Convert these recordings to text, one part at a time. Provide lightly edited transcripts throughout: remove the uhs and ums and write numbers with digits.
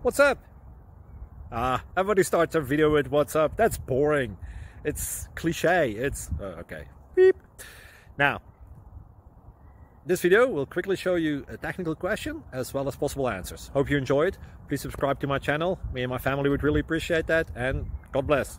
What's up? Everybody starts a video with what's up. That's boring. It's cliche. It's okay. Beep. Now, this video will quickly show you a technical question as well as possible answers. Hope you enjoyed. Please subscribe to my channel. Me and my family would really appreciate that, and God bless.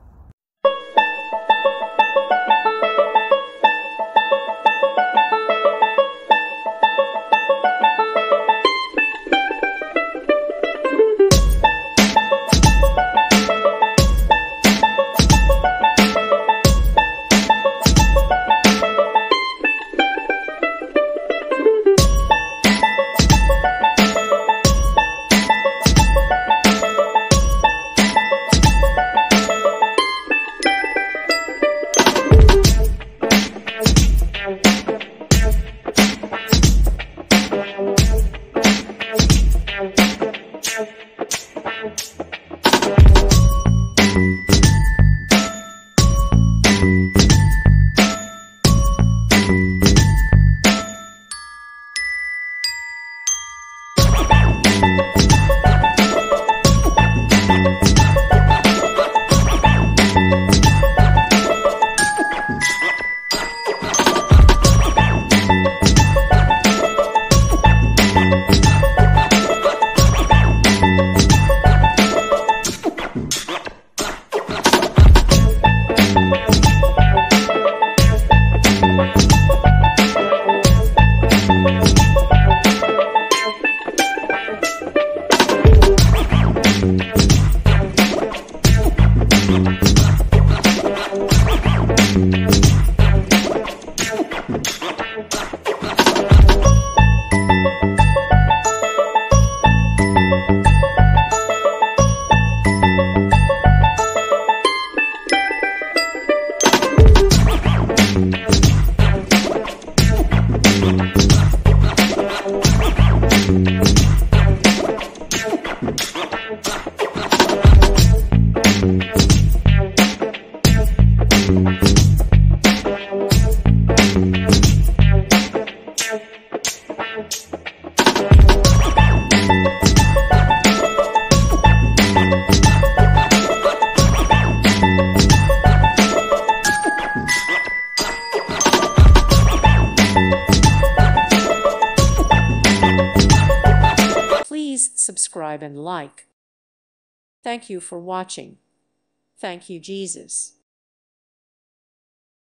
Please subscribe and like. Thank you for watching. Thank you, Jesus.